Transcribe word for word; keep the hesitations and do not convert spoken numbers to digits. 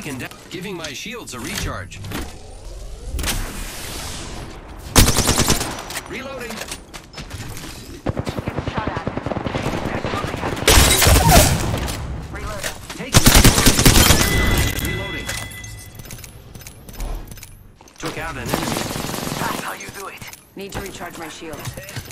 taken down. Giving my shields a recharge. Reloading. Getting shot at. Reloading. Take Reloading. Took out an enemy. That's how you do it. Need to recharge my shield.